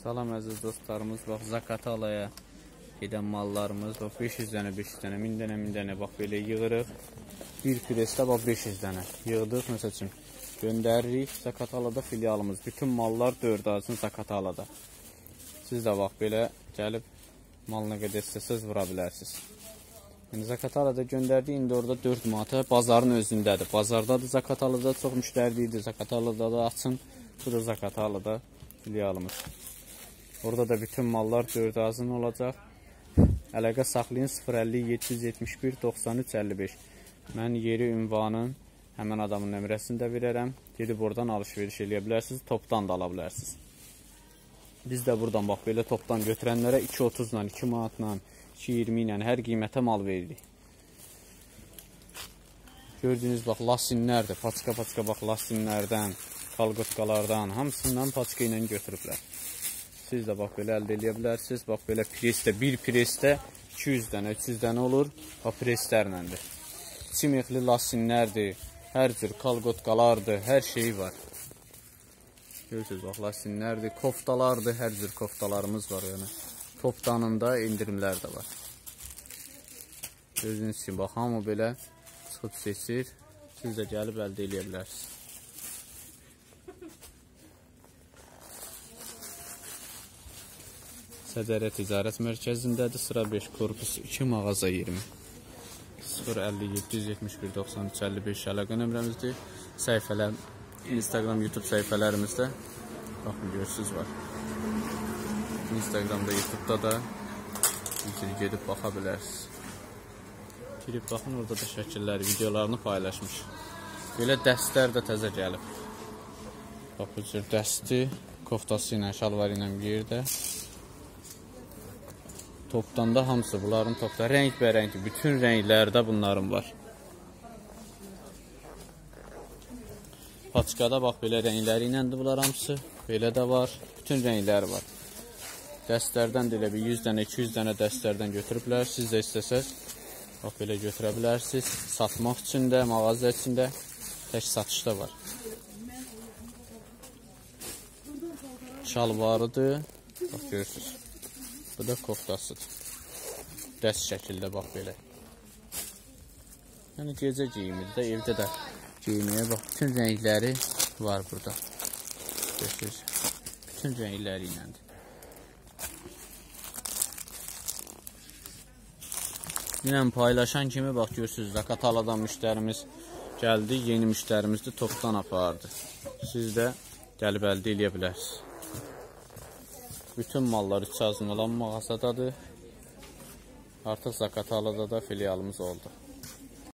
Salam əziz dostlarımız, bax Zaqatalaya gedən mallarımız, bax 500 dənə, 500 dənə, 1000 dənə, 1000 dənə, bax belə yığırıq. Bir presdə bax 500 dənə yığdıq, məsəl üçün göndəririk. Zaqatalada filialımız, bütün mallar 4 arasın Zaqatalada. Siz də bax belə gəlib mal nə qədər istəsəz vura bilərsiniz. Yəni Zaqatalada göndərdik, indi orada 4 manata bazarın özündədir. Bazardadır Zaqatalada, çox müştəridir, Zaqatalada da açın. Bu da Zaqatalada filialımız. Orada da bütün mallar 4 azın olacaq. Əlaqə saxlayın 050 771 93 55. Mən yeri, ünvanın, həmən adamın nömrəsini də verərəm. Gedib oradan alış-veriş eləyə bilərsiniz, topdan da ala bilərsiniz. Biz də buradan bax belə topdan götürənlərə 2.30 ilə, 2 manatla, 2.20 ilə hər qiymətə mal veririk. Gördüyünüz bax lasinlərdir, paçka bax lasinlərdən, kalqotqalardan, hamısından paçka ilə götürüblər. Siz də bax belə əldə edə bilərsiniz. Bax belə presdə, bir presdə 200 dənə, 300 dənə olur. Bax preslərləndir. Çimekli lasinlərdir, hər cür kalqotqalardır, hər şey var. Görürsünüz, bax lasinlərdir, koftalardır, hər cür koftalarımız var. Yəni topdanın da indirimlər də var. Gördüyünüz kimi, bax hamı belə çıxıb seçir. Siz də gəlib əldə edə bilərsiniz. Səcərə Ticarət Mərkəzindədir. Sıra 5, korpus 2, mağaza 20. 050 771 93 55 əlaqə nömrəmizdir. Səhifələr, Instagram, YouTube səhifələrimizdə baxın, görürsünüz var. Instagramda, YouTube'da da gedib baxa bilərsiniz. Girib baxın, orada da şəkilləri, videolarını paylaşmış. Belə dəstlər də təzə gəlib. Bax, bu cür dəsti, koftası ilə, şalvarı ilə bir yerdə. Topdan da hamısı bunların topda rəngbərəngdir. Bütün rənglərdə bunların var. Paçkada bax belə rəngləri iləndir bunlar hamısı. Belə də var. Bütün rəngləri var. Dəstlərdən də elə bir 100 dənə, 200 dənə dəstlərdən götürüblər. Siz də istəsəz bax belə götürə bilərsiniz. Satmaq üçün də, mağaza üçün də tək satışda var. Şalvarıdır. Bax görürsünüz. Bu da koftasıdır. Dəst şəkildə bax belə. Yəni gecə geyimizdə, evdə də geyməyə bax. Bütün rəngləri var burada. Görürsünüz. Bütün rəngləri iləndir. Yine paylaşan kimi bax görürsünüz. Zaqataladan müştərimiz gəldi. Yeni müştərimizdir. Topdan apardı. Siz də gəlib əldə edə bilərsiniz. Bütün mallar 3 azın olan mağazadadır. Artıq Zaqatalada da filialımız oldu.